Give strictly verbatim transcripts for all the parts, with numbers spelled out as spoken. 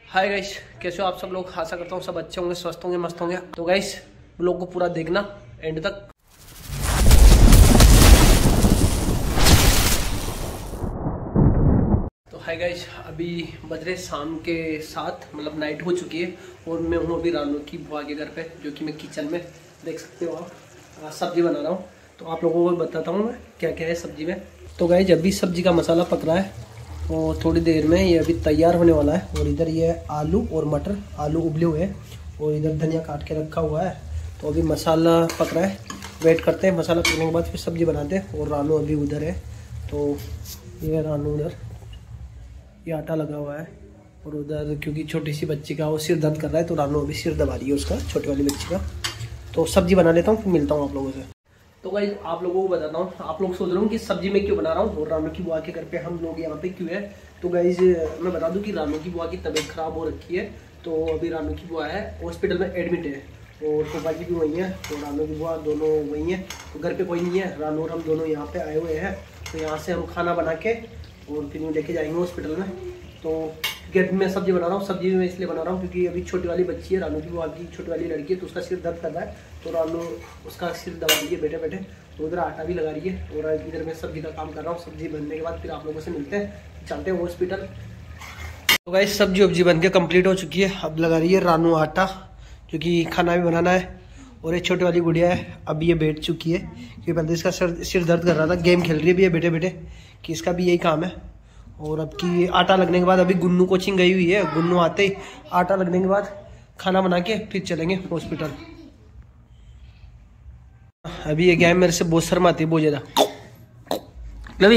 Hi guys, कैसे हो आप सब लोग। आशा करता हूँ सब अच्छे होंगे, स्वस्थ होंगे, मस्त होंगे। तो गाइस ब्लॉग को पूरा देखना एंड तक। तो हाय गाइस, अभी बज रहे शाम के सात, मतलब नाइट हो चुकी है और मैं हूँ अभी रानू की बुआ के घर पे, जो कि मैं किचन में देख सकते हो आप सब्जी बना रहा हूँ। तो आप लोगों को बताता हूँ मैं क्या क्या है सब्जी में। तो गाइस अभी सब्जी का मसाला पक रहा है और थोड़ी देर में ये अभी तैयार होने वाला है। और इधर ये आलू और मटर, आलू उबले हुए हैं और इधर धनिया काट के रखा हुआ है। तो अभी मसाला पक रहा है, वेट करते हैं। मसाला पकने के बाद फिर सब्जी बनाते हैं। और रानू अभी उधर है, तो ये रानू उधर, ये आटा लगा हुआ है। और उधर क्योंकि छोटी सी बच्ची का वो सिर दर्द कर रहा है, तो रानू अभी सिर दबा रही है उसका, छोटी वाली बच्ची का। तो सब्जी बना लेता हूँ, फिर मिलता हूँ आप लोगों से। तो गाइस आप लोगों को बताता हूँ, आप लोग सोच रहे हो कि सब्जी में क्यों बना रहा हूँ और रानू की बुआ के घर पे हम लोग यहाँ पे क्यों है। तो गाइस मैं बता दूँ कि रानू की बुआ की तबीयत खराब हो रखी है। तो अभी रानू की बुआ है हॉस्पिटल में एडमिट है और फूफा जी भी वहीं है, तो रानू की बुआ दोनों वहीं है। तो घर पे कोई नहीं है, रानू और हम दोनों यहाँ पे आए हुए हैं। तो यहाँ से हम खाना बना के और फिर लेके जाएंगे हॉस्पिटल में। तो घर में सब्जी बना रहा हूँ। सब्जी मैं इसलिए बना रहा हूँ क्योंकि अभी छोटी वाली बच्ची है, रानू की बुआ की छोटी वाली लड़की है, तो उसका सिर दर्द कर रहा है। तो रानू उसका सिर दबा रही है बैठे बैठे। तो उधर आटा भी लगा रही है और इधर मैं सब्जी का काम कर रहा हूँ। सब्जी बनने के बाद फिर आप लोगों से मिलते हैं, चलते हैं हॉस्पिटल। तो गाइस सब्जी वब्जी बन के कम्प्लीट हो चुकी है। अब लगा रही है रानू आटा, क्योंकि खाना भी बनाना है। और एक छोटी वाली गुड़िया है, अब ये बैठ चुकी है क्योंकि पहले इसका सिर सिर दर्द कर रहा था। गेम खेल रही है भी है बैठे बैठे, कि इसका भी यही काम है। और अब की आटा लगने के बाद अभी गुन्नू कोचिंग गई हुई है। गुन्नू आते ही आटा लगने के बाद खाना बना के फिर चलेंगे हॉस्पिटल। अभी ये क्या है, मेरे से बहुत शर्म आती है बहुत ज्यादा। लवी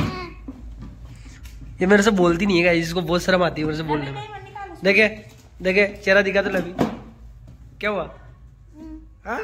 ये मेरे से बोलती नहीं है, इसको बहुत शर्म आती है मेरे से बोलने में। देखे देखे चेहरा दिखा तो लवी, क्या हुआ। हाँ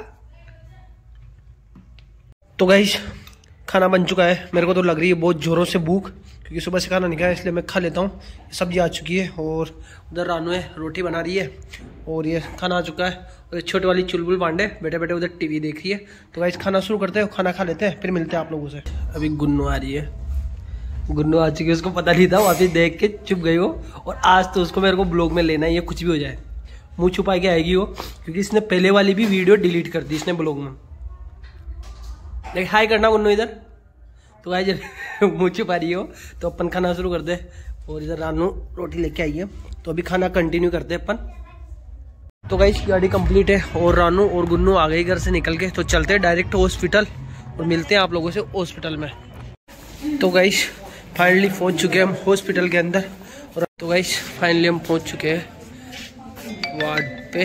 तो गाइस खाना बन चुका है। मेरे को तो लग रही है बहुत जोरों से भूख, क्योंकि सुबह से खाना नहीं खाया, इसलिए मैं खा लेता हूँ। सब्जी आ चुकी है और उधर रानू है रोटी बना रही है और ये खाना आ चुका है। और छोटी वाली चुलबुल पांडे बैठे बैठे उधर टीवी देख रही है। तो गाइस खाना शुरू करते हैं, खाना खा लेते हैं, फिर मिलते हैं आप लोगों से। अभी गुन्नू आ रही है, गुन्नू आ चुकी है। उसको पता नहीं था, वापिस देख के चुप गई वो। और आज तो उसको मेरे को ब्लॉग में लेना है, ये कुछ भी हो जाए मुँह छुपा के आएगी वो, क्योंकि इसने पहले वाली भी वीडियो डिलीट कर दी इसने ब्लॉग में। देख हाई करना गुन्नू इधर। तो गाइस मुँह छुपा रही हो, तो अपन खाना शुरू कर दे। और इधर रानू रोटी लेके आई है, तो अभी खाना कंटिन्यू करते हैं अपन। तो गाइस गाड़ी कंप्लीट है और रानू और गुन्नू आ गई घर से निकल के। तो चलते हैं डायरेक्ट हॉस्पिटल और मिलते हैं आप लोगों से हॉस्पिटल में। तो गाइस फाइनली पहुंच चुके हैं हम हॉस्पिटल के अंदर। और तो गाइस फाइनली हम पहुंच चुके हैं वार्ड पे।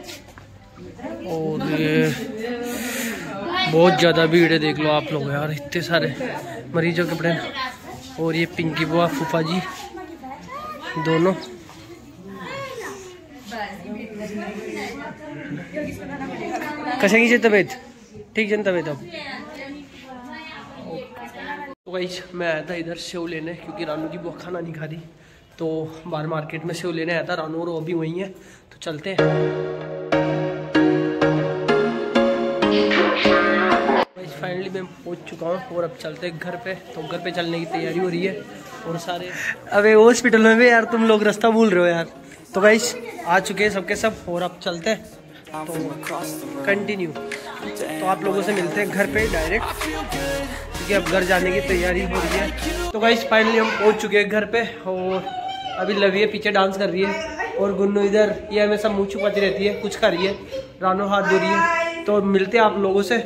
और ये बहुत ज़्यादा भीड़ है, देख लो आप लोग यार, इतने सारे मरीजों के पड़े। और ये पिंकी बुआ फूफा जी दोनों। कैसे की तबीयत ठीक है तबीयत अब। तो गाइस मैं आया था इधर सेव लेने, क्योंकि रानू की बुआ खाना नहीं खा रही। तो बाहर मार्केट में सेव लेने आया था। रानू और वो भी वहीं है, तो चलते हैं। फाइनली मैं पहुंच चुका हूँ और अब चलते हैं घर पे। तो घर पे चलने की तैयारी हो रही है और सारे अबे हॉस्पिटल में भी यार तुम लोग रास्ता भूल रहे हो यार। तो गाइस आ चुके हैं सबके सब और अब चलते हैं, तो कंटिन्यू। तो आप लोगों से मिलते हैं घर पे डायरेक्ट, क्योंकि अब घर जाने की तैयारी हो रही है। तो गाइस फाइनली हम पहुँच चुके हैं घर पे और अभी लवी है पीछे डांस कर रही है और गुन्नू इधर ये हमेशा मुँह छुपाती रहती है, कुछ कर रही है। रानू हाथ धो रही है। तो मिलते हैं आप लोगों से।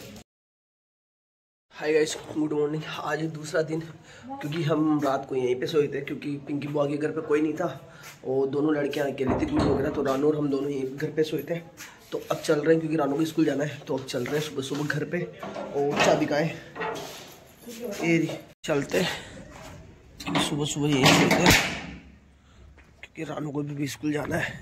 Hi guys good morning. आज दूसरा दिन, क्योंकि हम रात को यहीं पे सोए थे, क्योंकि पिंकी बुआ के घर पे कोई नहीं था और दोनों लड़कियां अकेली थी कुछ वगैरह। तो रानू और हम दोनों यहीं घर पे सोए थे। तो अब चल रहे हैं, क्योंकि रानू को स्कूल जाना है, तो अब चल रहे हैं सुबह सुबह घर पे। और चाबी का है ये, चलते सुबह सुबह यहीं चलते हैं, क्योंकि रानू को भी स्कूल जाना है।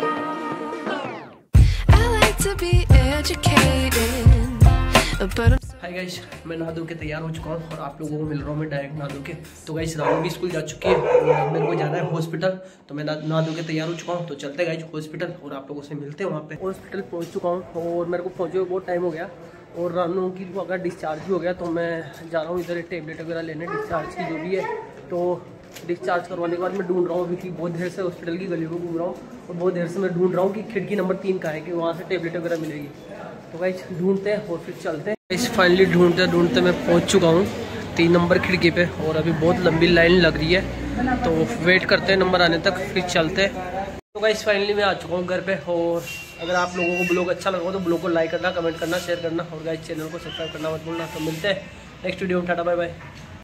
But I'm हाय गाइस, मैं नहा धो के तैयार हो चुका हूँ और आप लोगों को मिल रहा हूँ मैं डायरेक्ट नहा धो के। तो गाइस रानू भी स्कूल जा चुकी है और मेरे को जाना है हॉस्पिटल, तो मैं नहा धो के तैयार हो चुका हूँ। तो चलते गाइस हॉस्पिटल और आप लोगों से मिलते हैं वहाँ पे। हॉस्पिटल पहुँच चुका हूँ और मेरे को पहुँचे हुए बहुत टाइम हो गया और रानू की को अगर डिस्चार्ज भी हो गया तो मैं जा रहा हूँ इधर टेबलेट वगैरह लेने डिस्चार्ज की जो भी है। तो डिस्चार्ज करवाने के बाद मैं ढूंढ रहा हूँ क्योंकि बहुत देर से हॉस्पिटल की गली को घूम रहा हूँ और बहुत देर से मैं ढूंढ रहा हूँ कि खिड़की नंबर तीन का है कि वहाँ से टेबलेट वगैरह मिलेगी। तो गाइस ढूंढते हैं और फिर चलते हैं। इस फाइनली ढूंढते ढूंढते मैं पहुँच चुका हूँ तीन नंबर खिड़की पे और अभी बहुत लंबी लाइन लग रही है, तो वेट करते हैं नंबर आने तक फिर चलते हैं। तो गाइस फाइनली मैं आ चुका हूँ घर पे और अगर आप लोगों को ब्लॉग अच्छा लगा तो ब्लॉग को लाइक करना, कमेंट करना, शेयर करना और गाइस चैनल को सब्सक्राइब करना मत भूलना। तो मिलते हैं नेक्स्ट वीडियो में, टाटा बाय बाय।